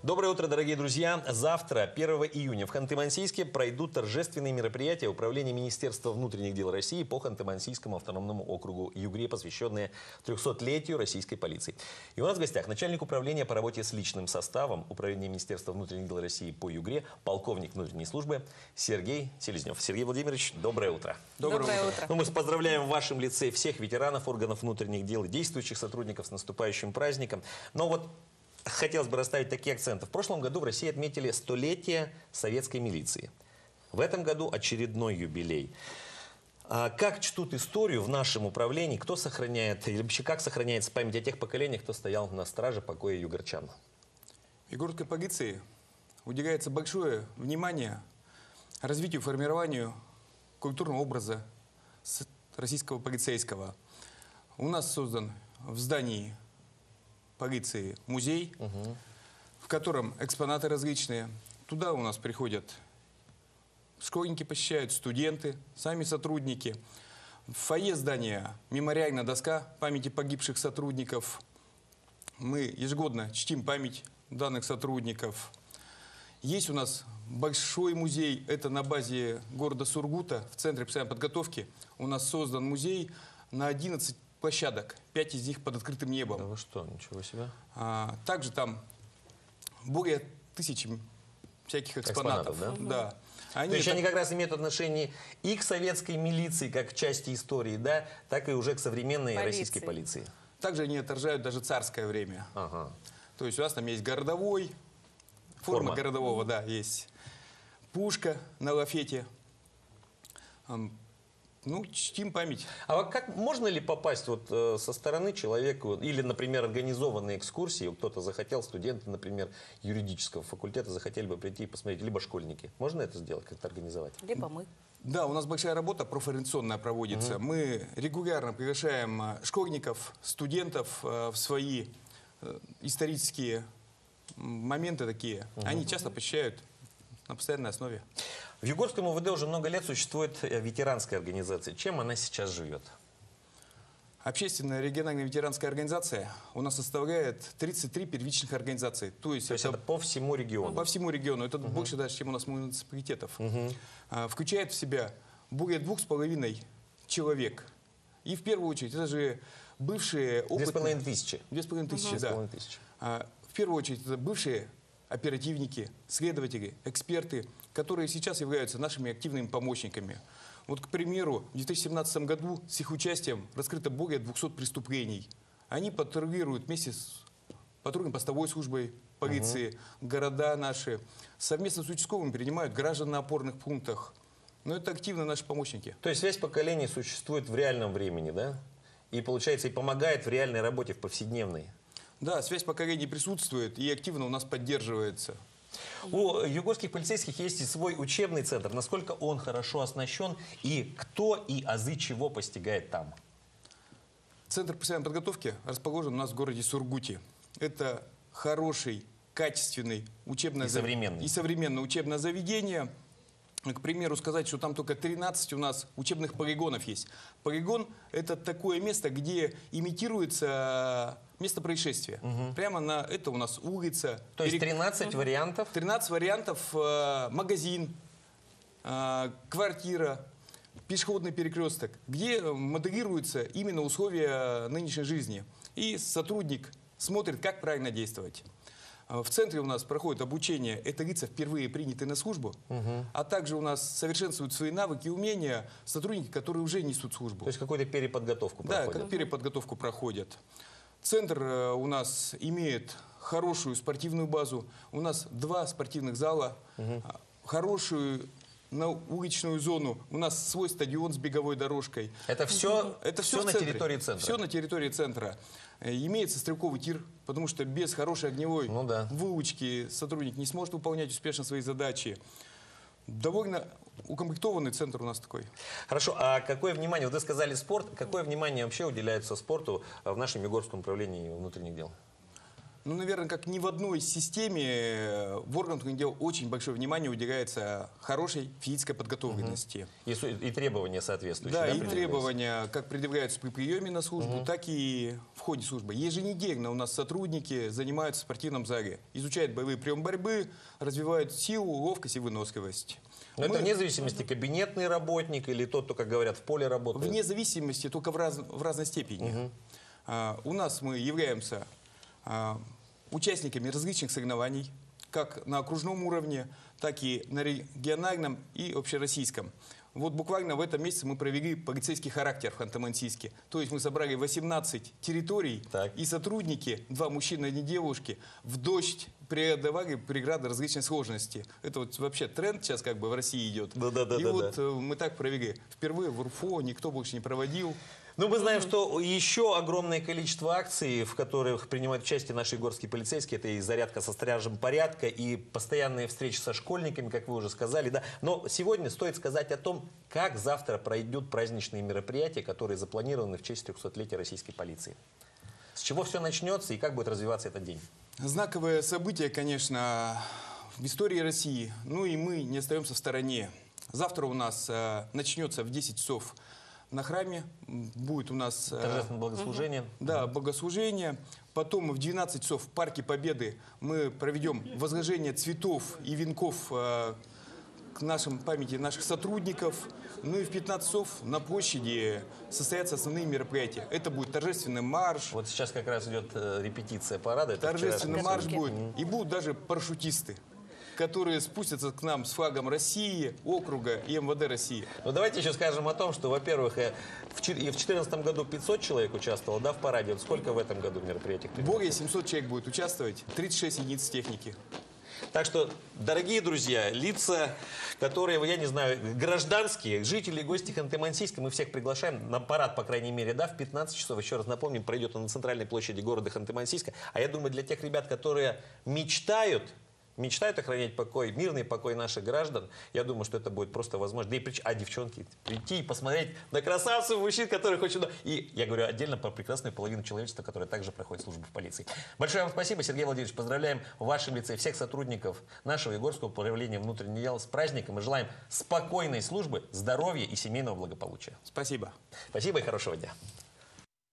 Доброе утро, дорогие друзья. Завтра, 1 июня, в Ханты-Мансийске пройдут торжественные мероприятия Управления Министерства внутренних дел России по Ханты-Мансийскому автономному округу Югре, посвященные 300-летию российской полиции. И у нас в гостях начальник управления по работе с личным составом Управления Министерства внутренних дел России по Югре, полковник внутренней службы Сергей Селезнев. Сергей Владимирович, доброе утро. Доброе утро. Мы поздравляем в вашем лице всех ветеранов органов внутренних дел и действующих сотрудников с наступающим праздником. Но вот хотелось бы расставить такие акценты. В прошлом году в России отметили 100-летие советской милиции. В этом году очередной юбилей. Как чтут историю в нашем управлении? Кто сохраняет, или вообще как сохраняется память о тех поколениях, кто стоял на страже покоя югорчан? В югорской полиции уделяется большое внимание развитию, формированию культурного образа российского полицейского. У нас создан в здании полиции музей, в котором экспонаты различные. Туда у нас приходят школьники, посещают студенты, сами сотрудники. В фойе здания мемориальная доска памяти погибших сотрудников. Мы ежегодно чтим память данных сотрудников. Есть у нас большой музей, это на базе города Сургута, в Центре постоянной подготовки. У нас создан музей на 11 площадок, 5 из них под открытым небом. Да вы что, ничего себе. Также там более 1000 всяких экспонатов. Да? То есть они как раз имеют отношение и к советской милиции, как к части истории, да, так и уже к современной российской полиции. Также они отражают даже царское время. То есть у нас там есть городовой, форма городового, да, есть пушка на лафете. Ну, чтим память. А вот как можно ли попасть вот со стороны человека, или, например, организованные экскурсии, кто-то захотел, студенты, например, юридического факультета захотели бы прийти и посмотреть, либо школьники. Можно это сделать, как-то организовать? Либо мы. Да, у нас большая работа профориентационная проводится. Мы регулярно приглашаем школьников, студентов в свои исторические моменты такие. Они часто посещают на постоянной основе. В Югорском УВД уже много лет существует ветеранская организация. Чем она сейчас живет? Общественная региональная ветеранская организация у нас составляет 33 первичных организаций. То есть это по всему региону? По всему региону. Это больше даже, чем у нас муниципалитетов. Включает в себя более 2500 человек. И в первую очередь это же бывшие опытные... 2500. 2500, да. В первую очередь это бывшие оперативники, следователи, эксперты, которые сейчас являются нашими активными помощниками. Вот, к примеру, в 2017 году с их участием раскрыто более 200 преступлений. Они патрулируют вместе с патрульно-постовой службой полиции, города наши. Совместно с участковыми принимают граждан на опорных пунктах. Но это активно наши помощники. То есть связь поколений существует в реальном времени, да? И, получается, и помогает в реальной работе, в повседневной. Да, связь поколений присутствует и активно у нас поддерживается. У югорских полицейских есть и свой учебный центр. Насколько он хорошо оснащен и кто и азы чего постигает там? Центр постоянной подготовки расположен у нас в городе Сургуте. Это хороший, качественный учебное современный учебное заведение. К примеру, сказать, что там только 13 у нас учебных полигонов есть. Полигон – это такое место, где имитируется место происшествия. Прямо на это у нас улица. То есть 13 вариантов? 13 вариантов. Магазин, квартира, пешеходный перекресток, где моделируются именно условия нынешней жизни. И сотрудник смотрит, как правильно действовать. В центре у нас проходит обучение, это лица впервые принятые на службу, а также у нас совершенствуют свои навыки и умения сотрудники, которые уже несут службу. То есть какую-то переподготовку проходят? Да, как переподготовку проходят. Центр у нас имеет хорошую спортивную базу, у нас 2 спортивных зала, хорошую уличную зону, у нас свой стадион с беговой дорожкой. Это все на территории центра? Все на территории центра. Имеется стрелковый тир, потому что без хорошей огневой выучки сотрудник не сможет выполнять успешно свои задачи. Довольно укомплектованный центр у нас такой. Хорошо, а какое внимание, вот вы сказали спорт, какое внимание вообще уделяется спорту в нашем Югорском управлении внутренних дел? Ну, наверное, как ни в одной системе в органах внутренних дел очень большое внимание уделяется хорошей физической подготовленности. И требования соответствующие. Да, и предъявляются? требования как предъявляются при приеме на службу, так и в ходе службы. Еженедельно у нас сотрудники занимаются в спортивном зале, изучают боевые приемы борьбы, развивают силу, ловкость и выносливость. Но это вне зависимости, кабинетный работник или тот, кто, как говорят, в поле работает? Вне зависимости, только в разной степени. У нас мы являемся участниками различных соревнований, как на окружном уровне, так и на региональном и общероссийском. Вот буквально в этом месяце мы провели полицейский характер в Ханты-Мансийске. То есть мы собрали 18 территорий, и сотрудники, 2 мужчины и 1 девушки, в дождь преодолевали преграды различной сложности. Это вот вообще тренд сейчас как бы в России идет. И вот мы так провели. Впервые в УРФО никто больше не проводил. Ну, мы знаем, что еще огромное количество акций, в которых принимают участие наши горские полицейские, это и зарядка со стражем порядка, и постоянные встречи со школьниками, как вы уже сказали. Да. Но сегодня стоит сказать о том, как завтра пройдут праздничные мероприятия, которые запланированы в честь 300-летия российской полиции. С чего все начнется и как будет развиваться этот день? Знаковое событие, конечно, в истории России. Ну и мы не остаемся в стороне. Завтра у нас начнется в 10 часов на храме. Будет у нас торжественное богослужение. Да, богослужение. Потом в 12 часов в Парке Победы мы проведем возложение цветов и венков к нашим памяти наших сотрудников. Ну и в 15 часов на площади состоятся основные мероприятия. Это будет торжественный марш. Вот сейчас как раз идет репетиция парада. Торжественный марш будет. И будут даже парашютисты, которые спустятся к нам с флагом России, округа и МВД России. Ну, давайте еще скажем о том, что, во-первых, в 2014 году 500 человек участвовало, да, в параде. Вот сколько в этом году в мероприятиях? Более 700 человек будет участвовать, 36 единиц техники. Так что, дорогие друзья, лица, которые, я не знаю, гражданские, жители и гости Ханты-Мансийска, мы всех приглашаем на парад, по крайней мере, да, в 15 часов, еще раз напомним, пройдет он на центральной площади города Ханты-Мансийска. А я думаю, для тех ребят, которые мечтают охранять покой, мирный покой наших граждан, я думаю, что это будет просто возможно. Да и девчонки, прийти и посмотреть на красавцев, мужчин, которых очень много. И я говорю отдельно про прекрасную половину человечества, которая также проходит службу в полиции. Большое вам спасибо, Сергей Владимирович. Поздравляем в вашем лице всех сотрудников нашего Егорского управления внутренних дел с праздником и желаем спокойной службы, здоровья и семейного благополучия. Спасибо. Спасибо и хорошего дня.